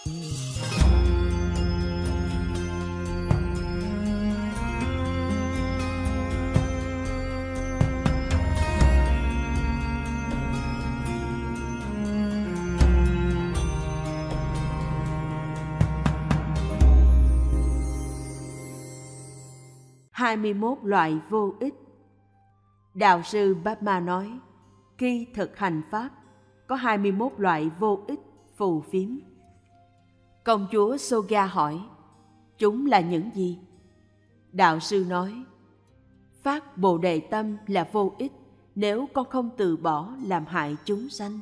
21 loại vô ích. Đạo sư Brahma nói, khi thực hành Pháp, có 21 loại vô ích phù phiếm. Công chúa Soga hỏi, chúng là những gì? Đạo sư nói, phát Bồ Đề tâm là vô ích nếu con không từ bỏ làm hại chúng sanh.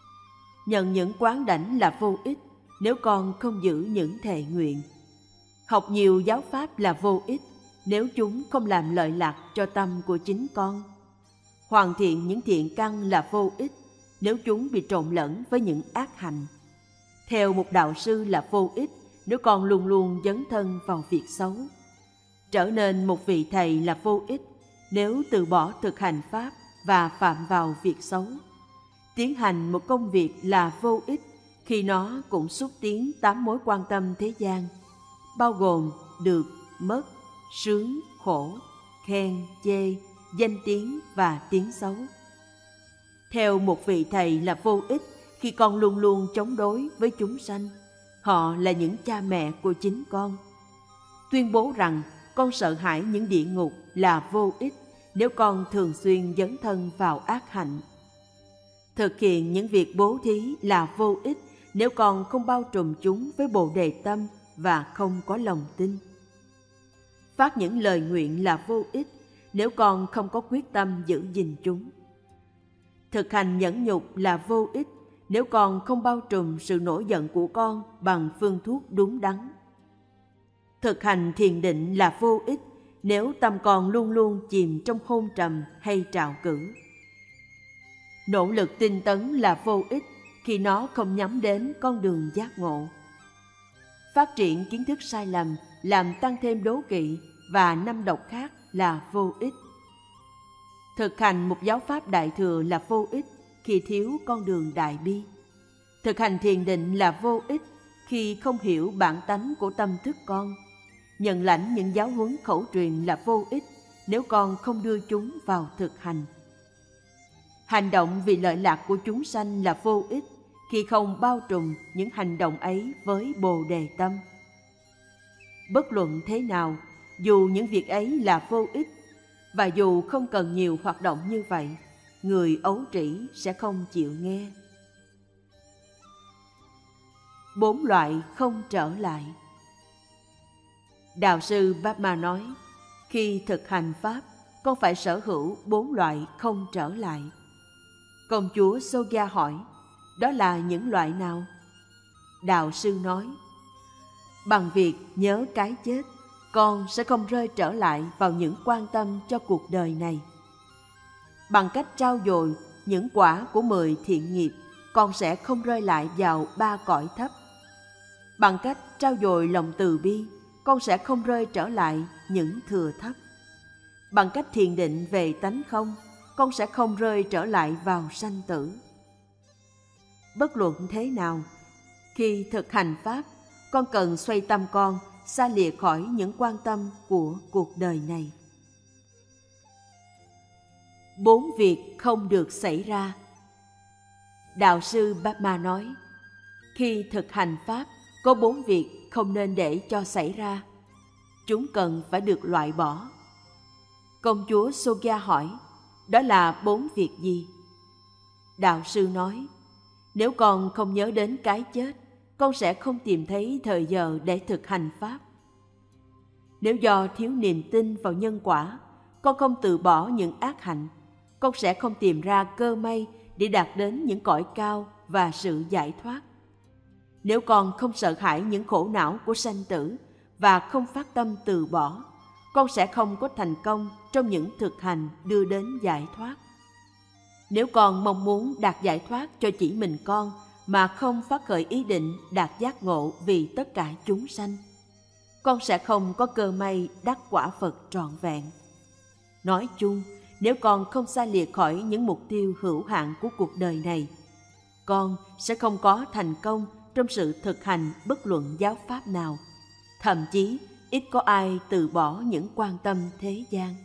Nhận những quán đảnh là vô ích nếu con không giữ những thệ nguyện. Học nhiều giáo pháp là vô ích nếu chúng không làm lợi lạc cho tâm của chính con. Hoàn thiện những thiện căn là vô ích nếu chúng bị trộn lẫn với những ác hành. Theo một đạo sư là vô ích nếu con luôn luôn dấn thân vào việc xấu. Trở nên một vị thầy là vô ích nếu từ bỏ thực hành Pháp và phạm vào việc xấu. Tiến hành một công việc là vô ích khi nó cũng xúc tiến 8 mối quan tâm thế gian, bao gồm được, mất, sướng, khổ, khen, chê, danh tiếng và tiếng xấu. Theo một vị thầy là vô ích khi con luôn luôn chống đối với chúng sanh. Họ là những cha mẹ của chính con. Tuyên bố rằng con sợ hãi những địa ngục là vô ích nếu con thường xuyên dấn thân vào ác hạnh. Thực hiện những việc bố thí là vô ích nếu con không bao trùm chúng với Bồ Đề tâm và không có lòng tin. Phát những lời nguyện là vô ích nếu con không có quyết tâm giữ gìn chúng. Thực hành nhẫn nhục là vô ích nếu con không bao trùm sự nổi giận của con bằng phương thuốc đúng đắn. Thực hành thiền định là vô ích nếu tâm con luôn luôn chìm trong hôn trầm hay trạo cử. Nỗ lực tinh tấn là vô ích khi nó không nhắm đến con đường giác ngộ. Phát triển kiến thức sai lầm làm tăng thêm đố kỵ và 5 độc khác là vô ích. Thực hành một giáo pháp đại thừa là vô ích khi thiếu con đường đại bi. Thực hành thiền định là vô ích khi không hiểu bản tánh của tâm thức con. Nhận lãnh những giáo huấn khẩu truyền là vô ích nếu con không đưa chúng vào thực hành. Hành động vì lợi lạc của chúng sanh là vô ích khi không bao trùm những hành động ấy với Bồ Đề tâm. Bất luận thế nào, dù những việc ấy là vô ích, và dù không cần nhiều hoạt động như vậy, người ấu trĩ sẽ không chịu nghe. 4 loại không trở lại. Đạo sư Brahma nói, khi thực hành Pháp, con phải sở hữu 4 loại không trở lại. Công chúa Soga hỏi, đó là những loại nào? Đạo sư nói, bằng việc nhớ cái chết, con sẽ không rơi trở lại vào những quan tâm cho cuộc đời này. Bằng cách trau dồi những quả của 10 thiện nghiệp, con sẽ không rơi lại vào 3 cõi thấp. Bằng cách trau dồi lòng từ bi, con sẽ không rơi trở lại những thừa thấp. Bằng cách thiền định về tánh không, con sẽ không rơi trở lại vào sanh tử. Bất luận thế nào, khi thực hành Pháp, con cần xoay tâm con xa lìa khỏi những quan tâm của cuộc đời này. 4 việc không được xảy ra. Đạo sư Brahma nói, khi thực hành Pháp, có 4 việc không nên để cho xảy ra. Chúng cần phải được loại bỏ. Công chúa Soga hỏi, đó là 4 việc gì? Đạo sư nói, nếu con không nhớ đến cái chết, con sẽ không tìm thấy thời giờ để thực hành Pháp. Nếu do thiếu niềm tin vào nhân quả, con không từ bỏ những ác hạnh, con sẽ không tìm ra cơ may để đạt đến những cõi cao và sự giải thoát. Nếu con không sợ hãi những khổ não của sanh tử và không phát tâm từ bỏ, con sẽ không có thành công trong những thực hành đưa đến giải thoát. Nếu con mong muốn đạt giải thoát cho chỉ mình con mà không phát khởi ý định đạt giác ngộ vì tất cả chúng sanh, con sẽ không có cơ may đắc quả Phật trọn vẹn. Nói chung, nếu con không xa lìa khỏi những mục tiêu hữu hạn của cuộc đời này, con sẽ không có thành công trong sự thực hành bất luận giáo pháp nào. Thậm chí ít có ai từ bỏ những quan tâm thế gian.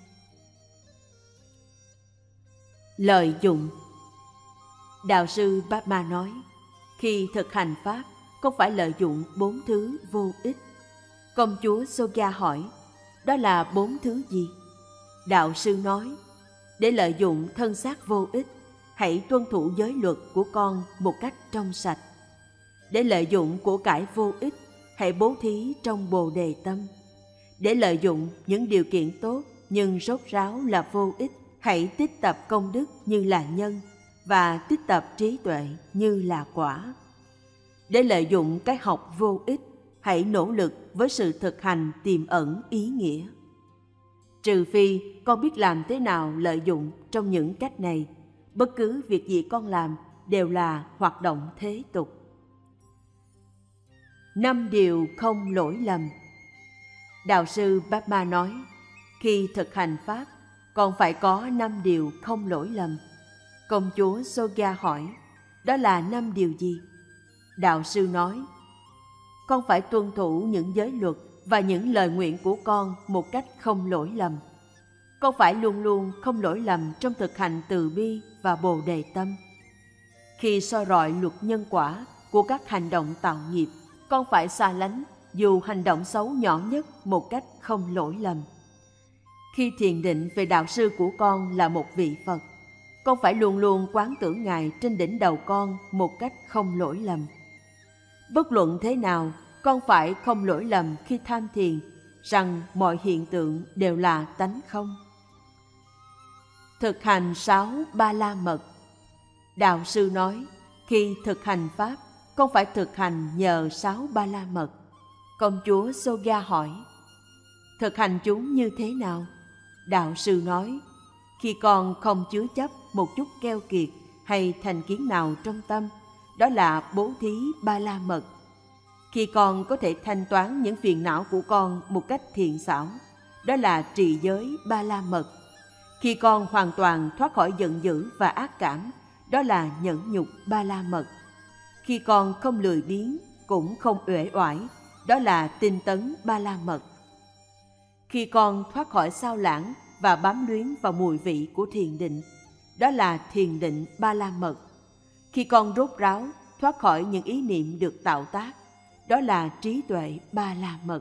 Lợi dụng. Đạo sư Bāma nói, khi thực hành pháp, không phải lợi dụng 4 thứ vô ích. Công chúa Soga hỏi, đó là 4 thứ gì? Đạo sư nói, để lợi dụng thân xác vô ích, hãy tuân thủ giới luật của con một cách trong sạch. Để lợi dụng của cải vô ích, hãy bố thí trong Bồ Đề tâm. Để lợi dụng những điều kiện tốt nhưng rốt ráo là vô ích, hãy tích tập công đức như là nhân và tích tập trí tuệ như là quả. Để lợi dụng cái học vô ích, hãy nỗ lực với sự thực hành tiềm ẩn ý nghĩa. Trừ phi con biết làm thế nào lợi dụng trong những cách này, bất cứ việc gì con làm đều là hoạt động thế tục. 5 điều không lỗi lầm. Đạo sư Bāma nói, khi thực hành pháp, còn phải có 5 điều không lỗi lầm. Công chúa Soga hỏi, đó là 5 điều gì? Đạo sư nói, con phải tuân thủ những giới luật và những lời nguyện của con một cách không lỗi lầm. Con phải luôn luôn không lỗi lầm trong thực hành từ bi và Bồ Đề tâm. Khi soi rọi luật nhân quả của các hành động tạo nghiệp, con phải xa lánh dù hành động xấu nhỏ nhất một cách không lỗi lầm. Khi thiền định về đạo sư của con là một vị Phật, con phải luôn luôn quán tưởng Ngài trên đỉnh đầu con một cách không lỗi lầm. Bất luận thế nào, con phải không lỗi lầm khi tham thiền rằng mọi hiện tượng đều là tánh không. Thực hành 6 Ba La Mật. Đạo sư nói, khi thực hành pháp, con phải thực hành nhờ 6 Ba La Mật. Công chúa Soga hỏi, thực hành chúng như thế nào? Đạo sư nói, khi con không chứa chấp một chút keo kiệt hay thành kiến nào trong tâm, đó là bố thí Ba La Mật. Khi con có thể thanh toán những phiền não của con một cách thiện xảo, đó là trì giới Ba La Mật. Khi con hoàn toàn thoát khỏi giận dữ và ác cảm, đó là nhẫn nhục Ba La Mật. Khi con không lười biếng, cũng không uể oải, đó là tinh tấn Ba La Mật. Khi con thoát khỏi sao lãng và bám luyến vào mùi vị của thiền định, đó là thiền định Ba La Mật. Khi con rốt ráo thoát khỏi những ý niệm được tạo tác, đó là trí tuệ Ba La Mật.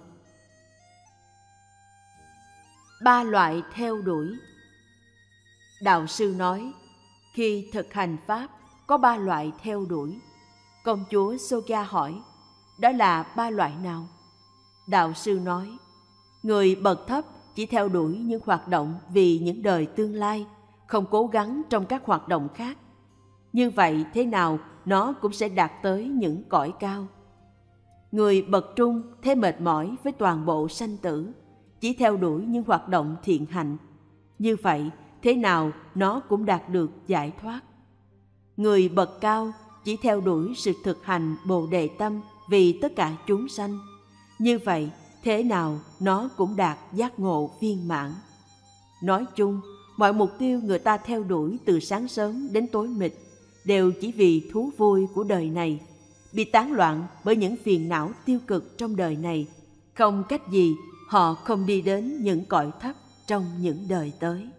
3 loại theo đuổi. Đạo sư nói, khi thực hành pháp, có 3 loại theo đuổi. Công chúa Soga hỏi, đó là 3 loại nào? Đạo sư nói, người bậc thấp chỉ theo đuổi những hoạt động vì những đời tương lai, không cố gắng trong các hoạt động khác. Như vậy thế nào nó cũng sẽ đạt tới những cõi cao. Người bậc trung thế mệt mỏi với toàn bộ sanh tử, chỉ theo đuổi những hoạt động thiện hạnh. Như vậy thế nào nó cũng đạt được giải thoát. Người bậc cao chỉ theo đuổi sự thực hành Bồ Đề tâm vì tất cả chúng sanh. Như vậy thế nào nó cũng đạt giác ngộ viên mãn. Nói chung, mọi mục tiêu người ta theo đuổi từ sáng sớm đến tối mịt đều chỉ vì thú vui của đời này, bị tán loạn bởi những phiền não tiêu cực trong đời này. Không cách gì họ không đi đến những cõi thấp trong những đời tới.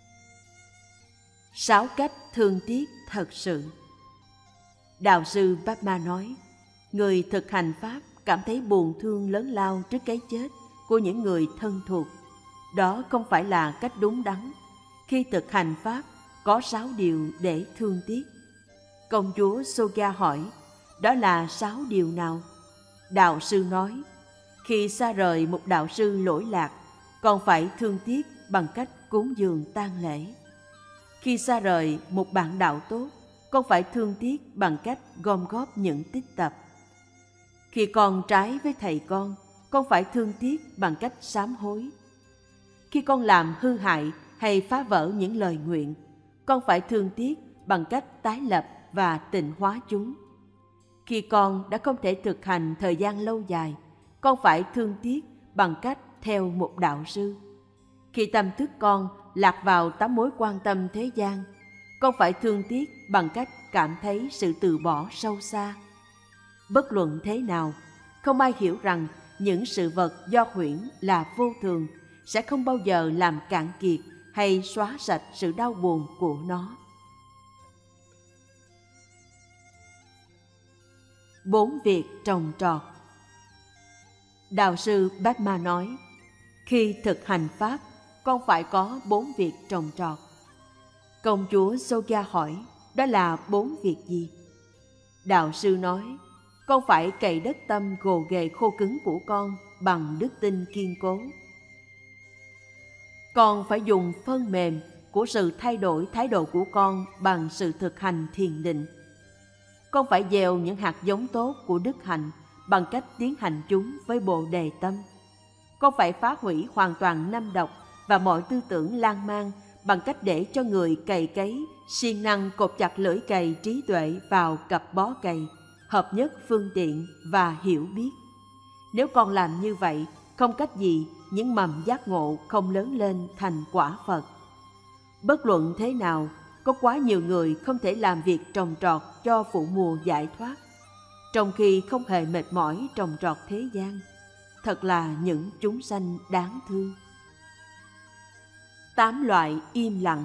6 cách thương tiếc thật sự. Đạo sư Bāma nói, người thực hành pháp cảm thấy buồn thương lớn lao trước cái chết của những người thân thuộc. Đó không phải là cách đúng đắn. Khi thực hành pháp, có 6 điều để thương tiếc. Công chúa Soga hỏi, đó là 6 điều nào? Đạo sư nói, khi xa rời một đạo sư lỗi lạc, còn phải thương tiếc bằng cách cúng dường tang lễ. Khi xa rời một bạn đạo tốt, con phải thương tiếc bằng cách gom góp những tích tập. Khi con trái với thầy con phải thương tiếc bằng cách sám hối. Khi con làm hư hại hay phá vỡ những lời nguyện, con phải thương tiếc bằng cách tái lập và tịnh hóa chúng. Khi con đã không thể thực hành thời gian lâu dài, con phải thương tiếc bằng cách theo một đạo sư. Khi tâm thức con lạc vào 8 mối quan tâm thế gian, con phải thương tiếc bằng cách cảm thấy sự từ bỏ sâu xa. Bất luận thế nào, không ai hiểu rằng những sự vật do huyễn là vô thường sẽ không bao giờ làm cạn kiệt hay xóa sạch sự đau buồn của nó. 4 việc trồng trọt. Đạo sư Bát-ma nói, khi thực hành Pháp, con phải có 4 việc trồng trọt. Công chúa Sogya hỏi, đó là 4 việc gì? Đạo sư nói, con phải cày đất tâm gồ ghề khô cứng của con bằng đức tin kiên cố. Con phải dùng phân mềm của sự thay đổi thái độ của con bằng sự thực hành thiền định. Con phải gieo những hạt giống tốt của đức hạnh bằng cách tiến hành chúng với bồ đề tâm. Con phải phá hủy hoàn toàn năm độc và mọi tư tưởng lan man bằng cách để cho người cày cấy siêng năng cột chặt lưỡi cày trí tuệ vào cặp bó cày, hợp nhất phương tiện và hiểu biết. Nếu con làm như vậy, không cách gì những mầm giác ngộ không lớn lên thành quả Phật. Bất luận thế nào, có quá nhiều người không thể làm việc trồng trọt cho vụ mùa giải thoát, trong khi không hề mệt mỏi trồng trọt thế gian. Thật là những chúng sanh đáng thương. 8 loại im lặng.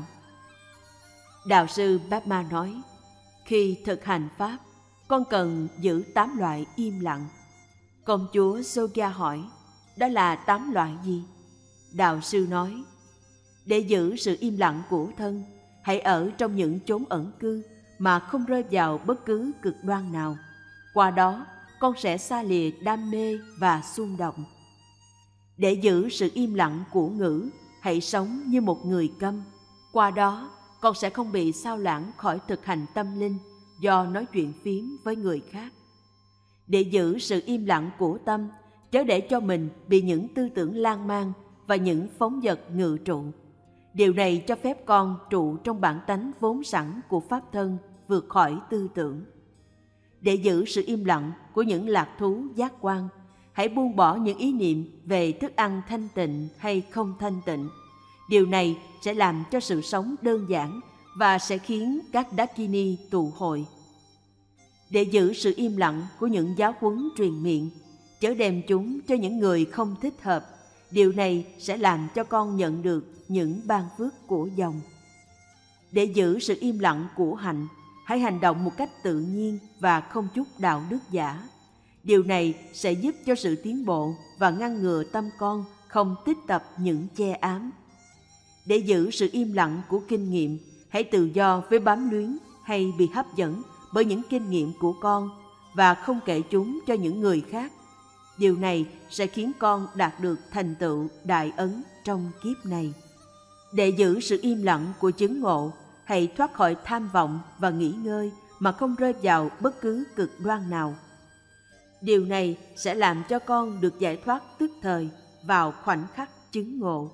Đạo sư Bát-ma nói, khi thực hành Pháp, con cần giữ 8 loại im lặng. Công chúa Sogya hỏi, đó là 8 loại gì? Đạo sư nói, để giữ sự im lặng của thân, hãy ở trong những chốn ẩn cư mà không rơi vào bất cứ cực đoan nào. Qua đó, con sẽ xa lìa đam mê và xung động. Để giữ sự im lặng của ngữ, hãy sống như một người câm. Qua đó, con sẽ không bị sao lãng khỏi thực hành tâm linh do nói chuyện phiếm với người khác. Để giữ sự im lặng của tâm, chớ để cho mình bị những tư tưởng lan man và những phóng dật ngự trụ. Điều này cho phép con trụ trong bản tánh vốn sẵn của pháp thân, vượt khỏi tư tưởng. Để giữ sự im lặng của những lạc thú giác quan, hãy buông bỏ những ý niệm về thức ăn thanh tịnh hay không thanh tịnh. Điều này sẽ làm cho sự sống đơn giản và sẽ khiến các Dakini tụ hội. Để giữ sự im lặng của những giáo huấn truyền miệng, chớ đem chúng cho những người không thích hợp. Điều này sẽ làm cho con nhận được những ban phước của dòng. Để giữ sự im lặng của hạnh, hãy hành động một cách tự nhiên và không chút đạo đức giả. Điều này sẽ giúp cho sự tiến bộ và ngăn ngừa tâm con không tích tập những che ám. Để giữ sự im lặng của kinh nghiệm, hãy tự do với bám luyến hay bị hấp dẫn bởi những kinh nghiệm của con và không kể chúng cho những người khác. Điều này sẽ khiến con đạt được thành tựu đại ấn trong kiếp này. Để giữ sự im lặng của chứng ngộ, hãy thoát khỏi tham vọng và nghỉ ngơi mà không rơi vào bất cứ cực đoan nào. Điều này sẽ làm cho con được giải thoát tức thời vào khoảnh khắc chứng ngộ.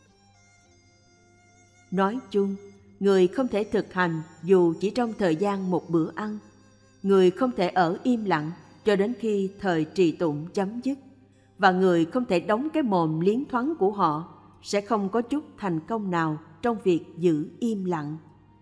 Nói chung, người không thể thực hành dù chỉ trong thời gian một bữa ăn. Người không thể ở im lặng cho đến khi thời trì tụng chấm dứt. Và người không thể đóng cái mồm liến thoáng của họ sẽ không có chút thành công nào trong việc giữ im lặng.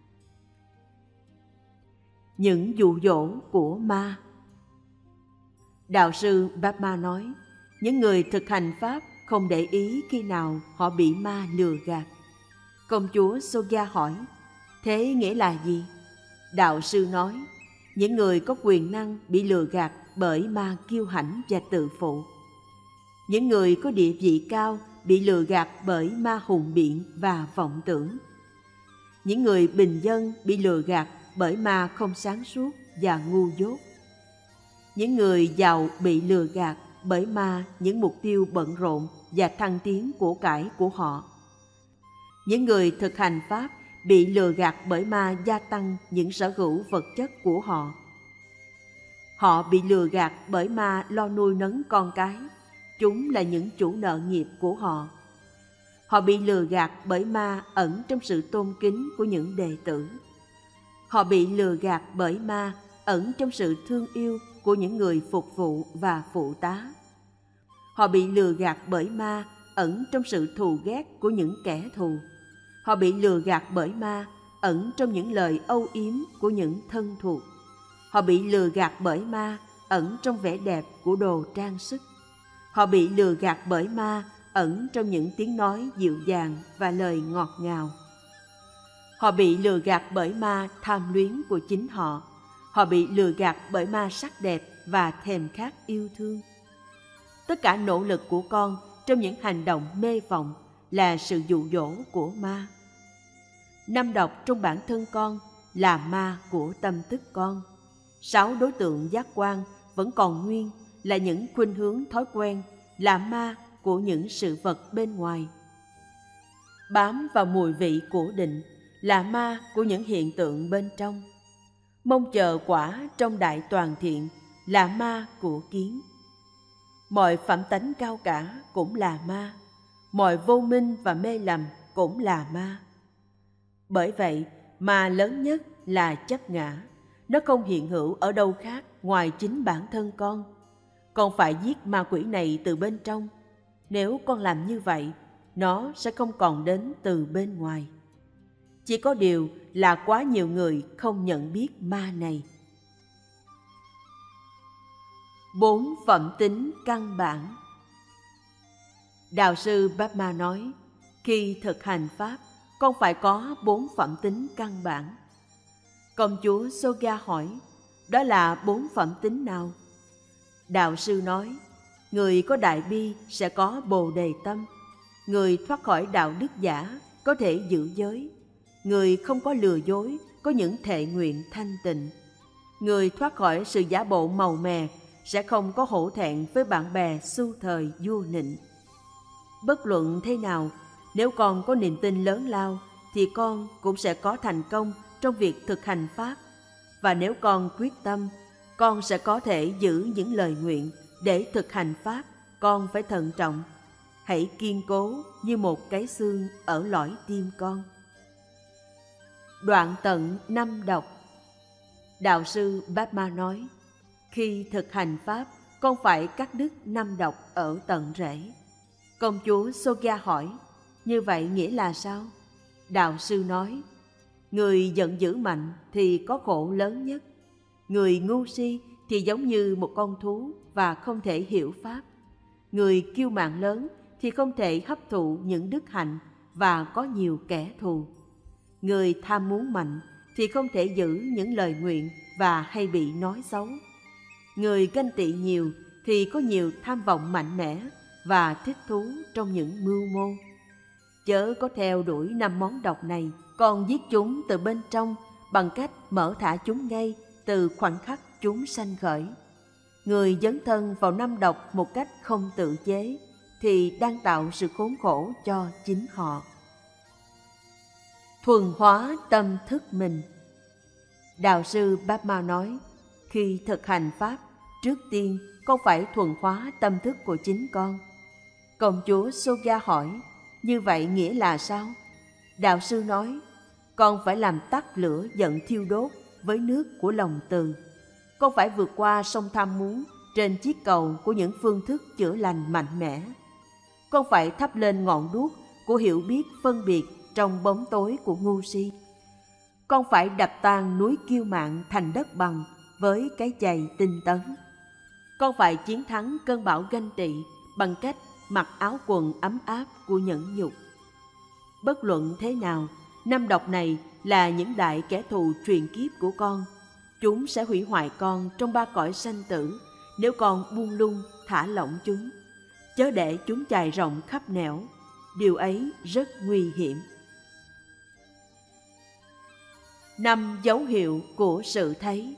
Những dụ dỗ của ma. Đạo sư Bát-ma nói, những người thực hành Pháp không để ý khi nào họ bị ma lừa gạt. Công chúa Sogya hỏi, thế nghĩa là gì? Đạo sư nói, những người có quyền năng bị lừa gạt bởi ma kiêu hãnh và tự phụ. Những người có địa vị cao bị lừa gạt bởi ma hùng biện và vọng tưởng. Những người bình dân bị lừa gạt bởi ma không sáng suốt và ngu dốt. Những người giàu bị lừa gạt bởi ma những mục tiêu bận rộn và thăng tiến của cải của họ. Những người thực hành Pháp bị lừa gạt bởi ma gia tăng những sở hữu vật chất của họ. Họ bị lừa gạt bởi ma lo nuôi nấng con cái. Chúng là những chủ nợ nghiệp của họ. Họ bị lừa gạt bởi ma ẩn trong sự tôn kính của những đệ tử. Họ bị lừa gạt bởi ma ẩn trong sự thương yêu của những người phục vụ và phụ tá. Họ bị lừa gạt bởi ma ẩn trong sự thù ghét của những kẻ thù. Họ bị lừa gạt bởi ma ẩn trong những lời âu yếm của những thân thuộc. Họ bị lừa gạt bởi ma ẩn trong vẻ đẹp của đồ trang sức. Họ bị lừa gạt bởi ma ẩn trong những tiếng nói dịu dàng và lời ngọt ngào. Họ bị lừa gạt bởi ma tham luyến của chính họ. Họ bị lừa gạt bởi ma sắc đẹp và thèm khát yêu thương. Tất cả nỗ lực của con trong những hành động mê vọng là sự dụ dỗ của ma. Năm độc trong bản thân con là ma của tâm thức con. 6 đối tượng giác quan vẫn còn nguyên là những khuynh hướng thói quen, là ma của những sự vật bên ngoài. Bám vào mùi vị của định là ma của những hiện tượng bên trong. Mong chờ quả trong đại toàn thiện là ma của kiến. Mọi phẩm tánh cao cả cũng là ma, mọi vô minh và mê lầm cũng là ma. Bởi vậy, ma lớn nhất là chấp ngã. Nó không hiện hữu ở đâu khác ngoài chính bản thân con. Con phải giết ma quỷ này từ bên trong. Nếu con làm như vậy, nó sẽ không còn đến từ bên ngoài. Chỉ có điều là quá nhiều người không nhận biết ma này. 4 phẩm tính căn bản. Đạo sư Brahma nói, khi thực hành Pháp, con phải có 4 phẩm tính căn bản. Công chúa Soga hỏi, đó là 4 phẩm tính nào? Đạo sư nói, người có đại bi sẽ có bồ đề tâm. Người thoát khỏi đạo đức giả có thể giữ giới. Người không có lừa dối có những thệ nguyện thanh tịnh. Người thoát khỏi sự giả bộ màu mè sẽ không có hổ thẹn với bạn bè xu thời vua nịnh. Bất luận thế nào, nếu con có niềm tin lớn lao thì con cũng sẽ có thành công trong việc thực hành Pháp. Và nếu con quyết tâm, con sẽ có thể giữ những lời nguyện. Để thực hành Pháp, con phải thận trọng. Hãy kiên cố như một cái xương ở lõi tim con. Đoạn tận 5 độc. Đạo sư Brahma nói, khi thực hành Pháp, con phải cắt đứt 5 độc ở tận rễ. Công chúa Soga hỏi, như vậy nghĩa là sao? Đạo sư nói, người giận dữ mạnh thì có khổ lớn nhất. Người ngu si thì giống như một con thú và không thể hiểu Pháp. Người kiêu mạn lớn thì không thể hấp thụ những đức hạnh và có nhiều kẻ thù. Người tham muốn mạnh thì không thể giữ những lời nguyện và hay bị nói xấu. Người ganh tị nhiều thì có nhiều tham vọng mạnh mẽ và thích thú trong những mưu mô. Chớ có theo đuổi 5 món độc này, còn giết chúng từ bên trong bằng cách mở thả chúng ngay từ khoảnh khắc chúng sanh khởi. Người dấn thân vào 5 độc một cách không tự chế thì đang tạo sự khốn khổ cho chính họ. Thuần hóa tâm thức mình. Đạo sư Brahma nói, khi thực hành Pháp, trước tiên con phải thuần hóa tâm thức của chính con. Công chúa Soga hỏi, như vậy nghĩa là sao? Đạo sư nói, con phải làm tắt lửa giận thiêu đốt với nước của lòng từ. Con phải vượt qua sông tham muốn trên chiếc cầu của những phương thức chữa lành mạnh mẽ. Con phải thắp lên ngọn đuốc của hiểu biết phân biệt trong bóng tối của ngu si. Con phải đập tan núi kiêu mạn thành đất bằng với cái chày tinh tấn. Con phải chiến thắng cơn bão ganh tị bằng cách mặc áo quần ấm áp của nhẫn nhục. Bất luận thế nào, 5 độc này là những đại kẻ thù truyền kiếp của con. Chúng sẽ hủy hoại con trong 3 cõi sanh tử nếu con buông lung thả lỏng chúng. Chớ để chúng chài rộng khắp nẻo, điều ấy rất nguy hiểm. 5 dấu hiệu của sự thấy.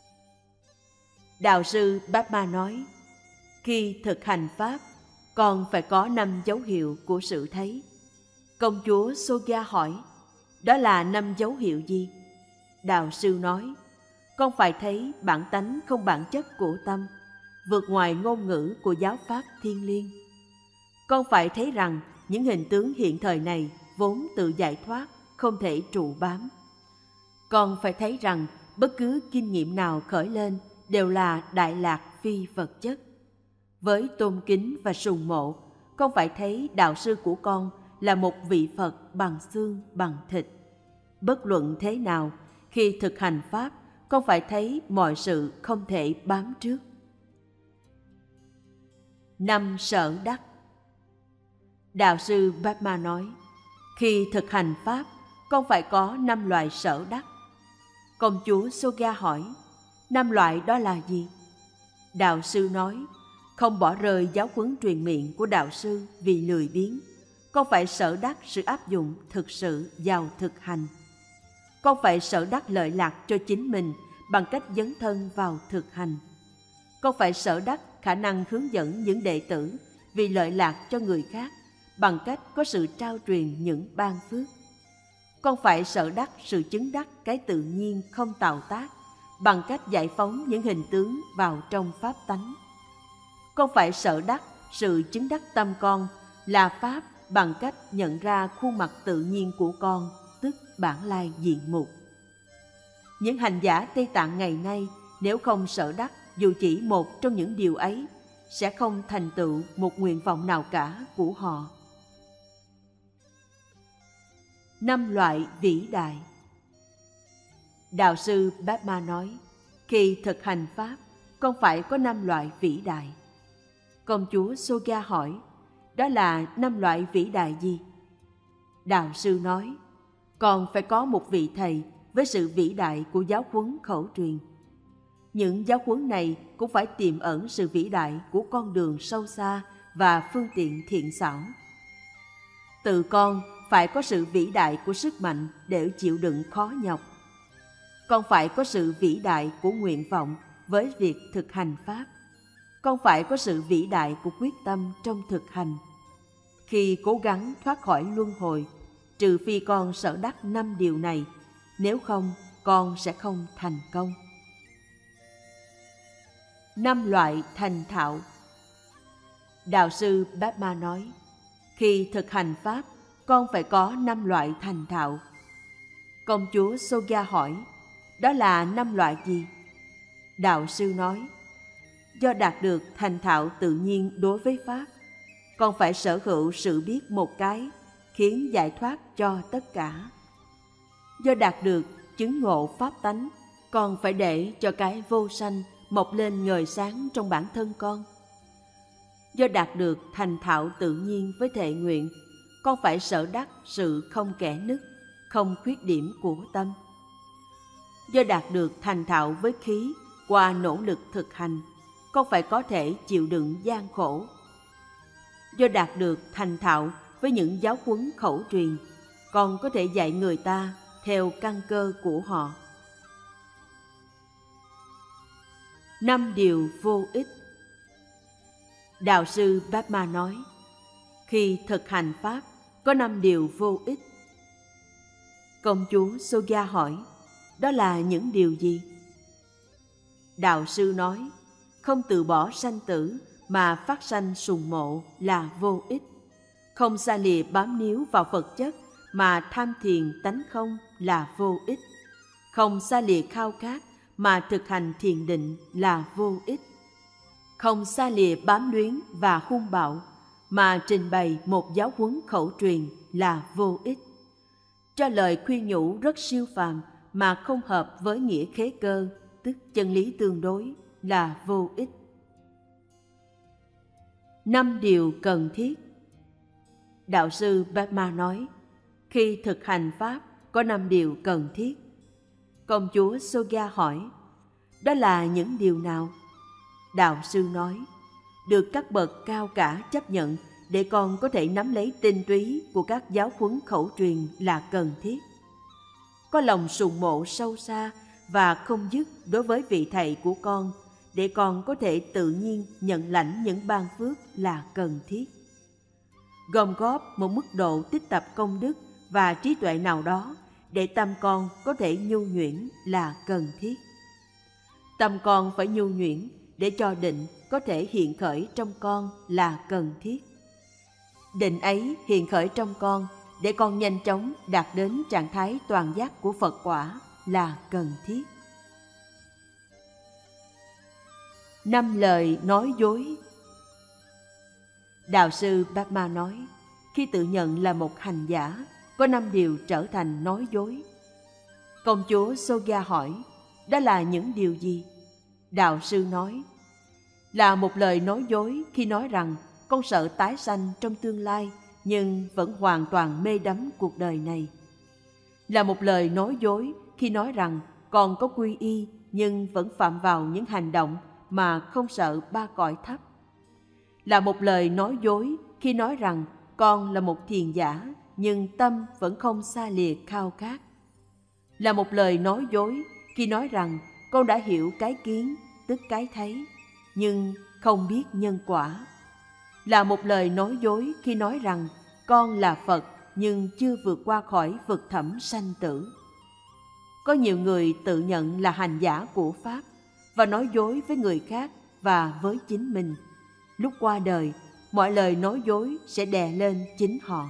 Đạo sư Brahma nói, khi thực hành Pháp, con phải có 5 dấu hiệu của sự thấy. Công chúa Soga hỏi, đó là 5 dấu hiệu gì? Đạo sư nói, con phải thấy bản tánh không bản chất của tâm, vượt ngoài ngôn ngữ của giáo pháp thiên liêng. Con phải thấy rằng những hình tướng hiện thời này vốn tự giải thoát, không thể trụ bám. Con phải thấy rằng bất cứ kinh nghiệm nào khởi lên đều là đại lạc phi vật chất. Với tôn kính và sùng mộ, con phải thấy đạo sư của con là một vị Phật bằng xương bằng thịt. Bất luận thế nào, khi thực hành Pháp, con phải thấy mọi sự không thể bám trước. 5 sở đắc. Đạo sư Brahma nói, khi thực hành Pháp, con phải có 5 loại sở đắc. Công chúa Soga hỏi, 5 loại đó là gì? Đạo sư nói, không bỏ rơi giáo huấn truyền miệng của đạo sư vì lười biếng. Con phải sở đắc sự áp dụng thực sự vào thực hành. Con phải sở đắc lợi lạc cho chính mình bằng cách dấn thân vào thực hành. Con phải sở đắc khả năng hướng dẫn những đệ tử vì lợi lạc cho người khác bằng cách có sự trao truyền những ban phước. Con phải sở đắc sự chứng đắc cái tự nhiên không tạo tác bằng cách giải phóng những hình tướng vào trong pháp tánh. Con phải sở đắc sự chứng đắc tâm con là Pháp bằng cách nhận ra khuôn mặt tự nhiên của con, tức bản lai diện mục. Những hành giả Tây Tạng ngày nay nếu không sở đắc dù chỉ một trong những điều ấy, sẽ không thành tựu một nguyện vọng nào cả của họ. 5 loại vĩ đại. Đạo sư Brahma nói, khi thực hành Pháp, con phải có 5 loại vĩ đại. Công chúa Soga hỏi, đó là 5 loại vĩ đại gì? Đạo sư nói, con phải có một vị thầy với sự vĩ đại của giáo huấn khẩu truyền. Những giáo huấn này cũng phải tiềm ẩn sự vĩ đại của con đường sâu xa và phương tiện thiện xảo. Tự con phải có sự vĩ đại của sức mạnh để chịu đựng khó nhọc. Con phải có sự vĩ đại của nguyện vọng với việc thực hành Pháp. Con phải có sự vĩ đại của quyết tâm trong thực hành. Khi cố gắng thoát khỏi luân hồi, trừ phi con sở đắc 5 điều này, nếu không, con sẽ không thành công. 5 loại thành thạo. Đạo sư Brahma nói, khi thực hành Pháp, con phải có 5 loại thành thạo. Công chúa Soga hỏi, đó là 5 loại gì? Đạo sư nói, do đạt được thành thạo tự nhiên đối với Pháp, con phải sở hữu sự biết một cái, khiến giải thoát cho tất cả. Do đạt được chứng ngộ Pháp tánh, con phải để cho cái vô sanh mọc lên ngời sáng trong bản thân con. Do đạt được thành thạo tự nhiên với thệ nguyện, con phải sở đắc sự không kẽ nứt, không khuyết điểm của tâm. Do đạt được thành thạo với khí qua nỗ lực thực hành, con phải có thể chịu đựng gian khổ. Do đạt được thành thạo với những giáo huấn khẩu truyền, con có thể dạy người ta theo căn cơ của họ. 5 điều vô ích. Đạo sư Brahma nói, khi thực hành Pháp, có 5 điều vô ích. Công chúa Soga hỏi, đó là những điều gì? Đạo sư nói, không từ bỏ sanh tử mà phát sanh sùng mộ là vô ích. Không xa lìa bám níu vào vật chất mà tham thiền tánh không là vô ích. Không xa lìa khao khát mà thực hành thiền định là vô ích. Không xa lìa bám luyến và hung bạo mà trình bày một giáo huấn khẩu truyền là vô ích. Cho lời khuyên nhủ rất siêu phàm mà không hợp với nghĩa khế cơ, tức chân lý tương đối, là vô ích. 5 điều cần thiết. Đạo sư Brahma nói, khi thực hành Pháp có 5 điều cần thiết. Công chúa Soga hỏi, đó là những điều nào? Đạo sư nói, được các bậc cao cả chấp nhận để con có thể nắm lấy tinh túy của các giáo huấn khẩu truyền là cần thiết. Có lòng sùng mộ sâu xa và không dứt đối với vị thầy của con để con có thể tự nhiên nhận lãnh những ban phước là cần thiết. Gom góp một mức độ tích tập công đức và trí tuệ nào đó để tâm con có thể nhu nhuyễn là cần thiết. Tâm con phải nhu nhuyễn để cho định có thể hiện khởi trong con là cần thiết. Định ấy hiện khởi trong con để con nhanh chóng đạt đến trạng thái toàn giác của Phật quả là cần thiết. 5 lời nói dối. Đạo sư Brahma nói, khi tự nhận là một hành giả, có 5 điều trở thành nói dối. Công chúa Soga hỏi, đó là những điều gì? Đạo sư nói, là một lời nói dối khi nói rằng con sợ tái sanh trong tương lai nhưng vẫn hoàn toàn mê đắm cuộc đời này. Là một lời nói dối khi nói rằng con có quy y nhưng vẫn phạm vào những hành động mà không sợ ba cõi thấp. Là một lời nói dối khi nói rằng con là một thiền giả nhưng tâm vẫn không xa lìa khao khát. Là một lời nói dối khi nói rằng con đã hiểu cái kiến, tức cái thấy, nhưng không biết nhân quả. Là một lời nói dối khi nói rằng con là Phật nhưng chưa vượt qua khỏi vực thẳm sanh tử. Có nhiều người tự nhận là hành giả của Pháp và nói dối với người khác và với chính mình. Lúc qua đời, mọi lời nói dối sẽ đè lên chính họ.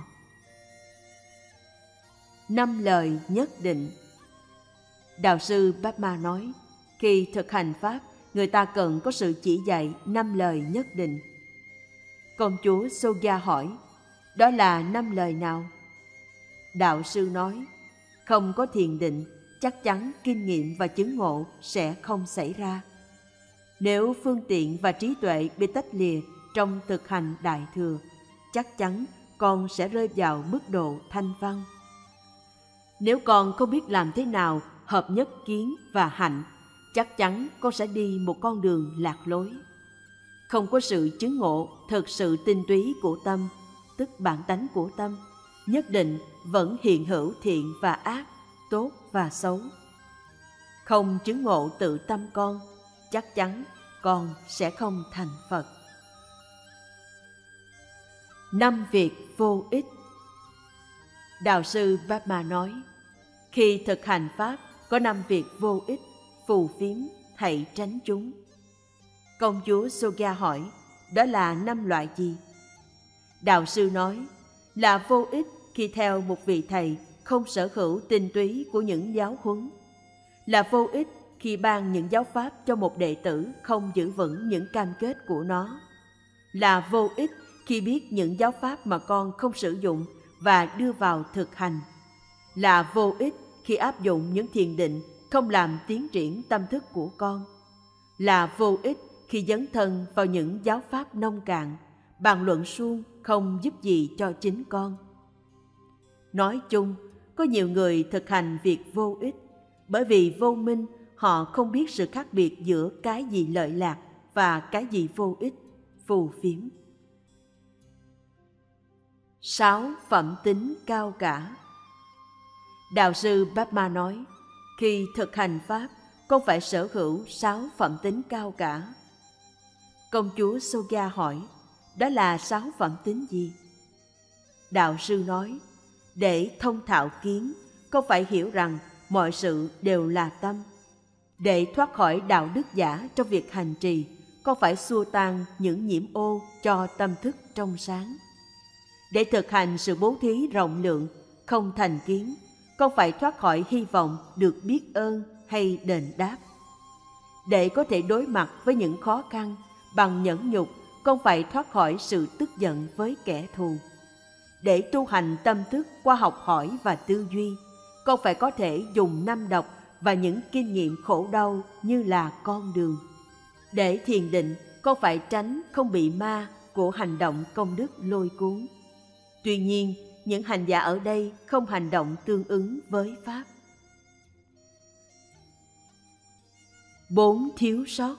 5 lời nhất định. Đạo sư Bát-ma nói, khi thực hành Pháp, người ta cần có sự chỉ dạy 5 lời nhất định. Công chúa Soga hỏi, đó là 5 lời nào? Đạo sư nói, không có thiền định, chắc chắn kinh nghiệm và chứng ngộ sẽ không xảy ra. Nếu phương tiện và trí tuệ bị tách lìa trong thực hành Đại Thừa, chắc chắn con sẽ rơi vào mức độ thanh văn. Nếu con không biết làm thế nào hợp nhất kiến và hạnh, chắc chắn con sẽ đi một con đường lạc lối. Không có sự chứng ngộ thực sự tinh túy của tâm, tức bản tánh của tâm, nhất định vẫn hiện hữu thiện và ác, tốt và xấu. Không chứng ngộ tự tâm con, chắc chắn con sẽ không thành Phật. 5 việc vô ích. Đạo sư Bát-ma nói, khi thực hành Pháp có 5 việc vô ích, phù phiếm, hãy tránh chúng. Công chúa Soga hỏi, đó là 5 loại gì? Đạo sư nói, là vô ích khi theo một vị thầy không sở hữu tinh túy của những giáo huấn. Là vô ích khi ban những giáo pháp cho một đệ tử không giữ vững những cam kết của nó. Là vô ích khi biết những giáo pháp mà con không sử dụng và đưa vào thực hành. Là vô ích khi áp dụng những thiền định không làm tiến triển tâm thức của con. Là vô ích khi dấn thân vào những giáo pháp nông cạn, bàn luận suông không giúp gì cho chính con. Nói chung, có nhiều người thực hành việc vô ích, bởi vì vô minh họ không biết sự khác biệt giữa cái gì lợi lạc và cái gì vô ích, phù phiếm. 6 phẩm tính cao cả. Đạo sư Bát-ma nói, khi thực hành Pháp, con phải sở hữu 6 phẩm tính cao cả. Công chúa Soga hỏi, đó là 6 phẩm tính gì? Đạo sư nói, để thông thạo kiến, con phải hiểu rằng mọi sự đều là tâm. Để thoát khỏi đạo đức giả trong việc hành trì, con phải xua tan những nhiễm ô cho tâm thức trong sáng. Để thực hành sự bố thí rộng lượng, không thành kiến, con phải thoát khỏi hy vọng được biết ơn hay đền đáp. Để có thể đối mặt với những khó khăn bằng nhẫn nhục, con phải thoát khỏi sự tức giận với kẻ thù. Để tu hành tâm thức qua học hỏi và tư duy, con phải có thể dùng năm độc và những kinh nghiệm khổ đau như là con đường. Để thiền định, con phải tránh không bị ma của hành động công đức lôi cuốn. Tuy nhiên, những hành giả ở đây không hành động tương ứng với Pháp. 4 thiếu sót.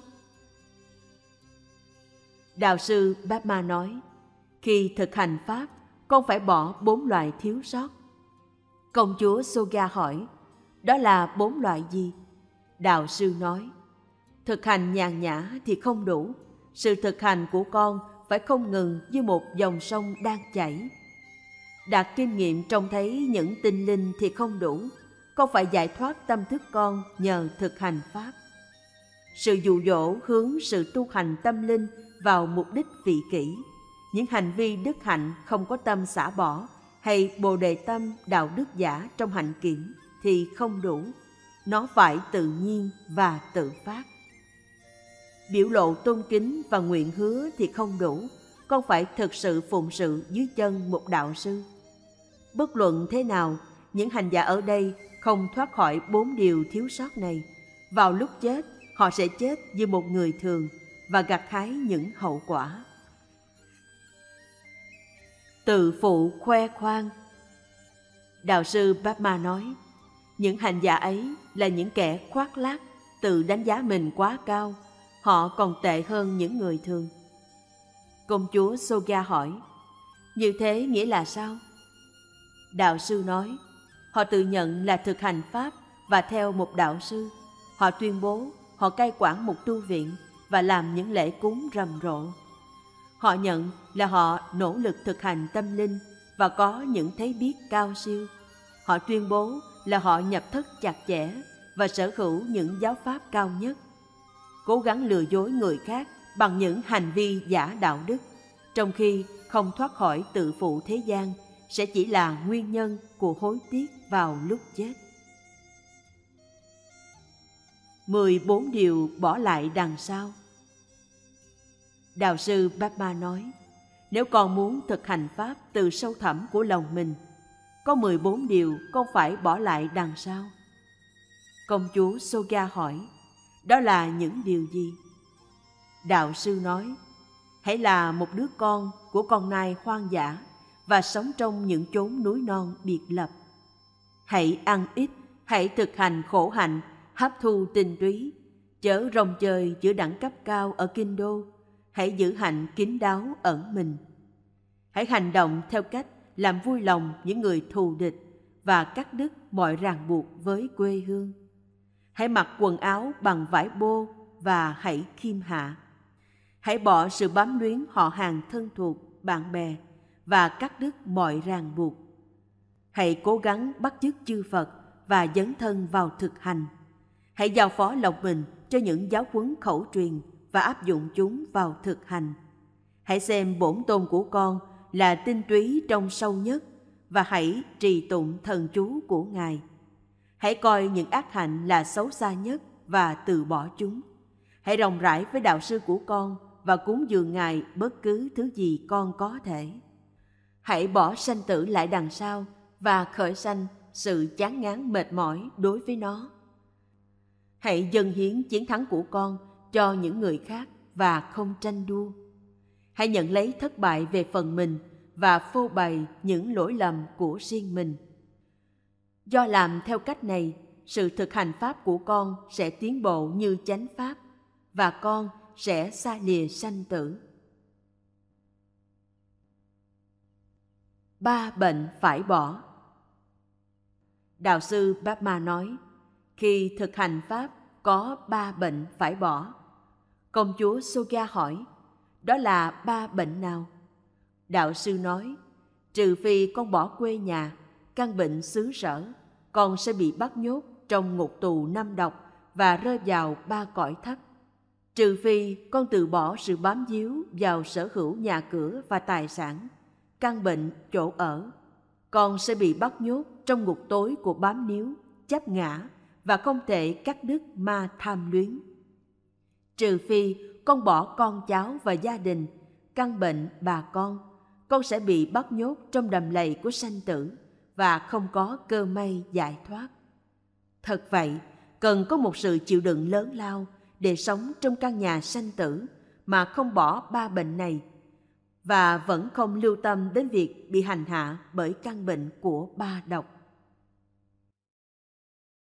Đạo sư Bát-ma nói, khi thực hành Pháp, con phải bỏ 4 loại thiếu sót. Công chúa Soga hỏi, đó là 4 loại gì? Đạo sư nói, thực hành nhàn nhã thì không đủ. Sự thực hành của con phải không ngừng như một dòng sông đang chảy. Đạt kinh nghiệm trông thấy những tinh linh thì không đủ. Con phải giải thoát tâm thức con nhờ thực hành Pháp. Sự dụ dỗ hướng sự tu hành tâm linh vào mục đích vị kỷ. Những hành vi đức hạnh không có tâm xả bỏ hay bồ đề tâm đạo đức giả trong hạnh kiểm thì không đủ. Nó phải tự nhiên và tự phát. Biểu lộ tôn kính và nguyện hứa thì không đủ. Con phải thực sự phụng sự dưới chân một đạo sư. Bất luận thế nào, những hành giả ở đây không thoát khỏi 4 điều thiếu sót này. Vào lúc chết, họ sẽ chết như một người thường, và gặt hái những hậu quả. Tự phụ khoe khoang. Đạo sư Bapma nói, những hành giả ấy là những kẻ khoác lác, tự đánh giá mình quá cao, họ còn tệ hơn những người thường. Công chúa Soga hỏi, như thế nghĩa là sao? Đạo sư nói, họ tự nhận là thực hành Pháp và theo một đạo sư. Họ tuyên bố họ cai quản một tu viện và làm những lễ cúng rầm rộ. Họ nhận là họ nỗ lực thực hành tâm linh và có những thấy biết cao siêu. Họ tuyên bố là họ nhập thất chặt chẽ và sở hữu những giáo pháp cao nhất. Cố gắng lừa dối người khác bằng những hành vi giả đạo đức, trong khi không thoát khỏi tự phụ thế gian sẽ chỉ là nguyên nhân của hối tiếc vào lúc chết. 14 điều bỏ lại đằng sau. Đạo sư Bapma nói, nếu con muốn thực hành Pháp từ sâu thẳm của lòng mình, có 14 điều con phải bỏ lại đằng sau. Công chúa Soga hỏi, đó là những điều gì? Đạo sư nói, hãy là một đứa con của con nai hoang dã và sống trong những chốn núi non biệt lập. Hãy ăn ít, hãy thực hành khổ hạnh, hấp thu tinh túy, chớ rong chơi giữa đẳng cấp cao ở kinh đô. Hãy giữ hạnh kín đáo ẩn mình. Hãy hành động theo cách làm vui lòng những người thù địch và cắt đứt mọi ràng buộc với quê hương. Hãy mặc quần áo bằng vải bô và hãy khiêm hạ. Hãy bỏ sự bám luyến họ hàng thân thuộc, bạn bè và cắt đứt mọi ràng buộc. Hãy cố gắng bắt chước chư Phật và dấn thân vào thực hành. Hãy giao phó lòng mình cho những giáo huấn khẩu truyền và áp dụng chúng vào thực hành. Hãy xem bổn tôn của con là tinh túy trong sâu nhất và hãy trì tụng thần chú của Ngài. Hãy coi những ác hạnh là xấu xa nhất và từ bỏ chúng. Hãy rộng rãi với đạo sư của con và cúng dường Ngài bất cứ thứ gì con có thể. Hãy bỏ sanh tử lại đằng sau và khởi sanh sự chán ngán mệt mỏi đối với nó. Hãy dâng hiến chiến thắng của con cho những người khác và không tranh đua. Hãy nhận lấy thất bại về phần mình và phô bày những lỗi lầm của riêng mình. Do làm theo cách này, sự thực hành Pháp của con sẽ tiến bộ như chánh Pháp và con sẽ xa lìa sanh tử. 3 bệnh phải bỏ. Đạo sư Bapma nói, khi thực hành Pháp có 3 bệnh phải bỏ. Công chúa Soga hỏi, đó là 3 bệnh nào? Đạo sư nói, trừ phi con bỏ quê nhà, căn bệnh xứ sở, con sẽ bị bắt nhốt trong ngục tù 5 độc và rơi vào 3 cõi thấp. Trừ phi con từ bỏ sự bám víu vào sở hữu nhà cửa và tài sản, căn bệnh chỗ ở, con sẽ bị bắt nhốt trong ngục tối của bám níu, chấp ngã và không thể cắt đứt ma tham luyến. Trừ phi con bỏ con cháu và gia đình, căn bệnh bà con sẽ bị bắt nhốt trong đầm lầy của sanh tử và không có cơ may giải thoát. Thật vậy, cần có một sự chịu đựng lớn lao để sống trong căn nhà sanh tử mà không bỏ 3 bệnh này và vẫn không lưu tâm đến việc bị hành hạ bởi căn bệnh của 3 độc.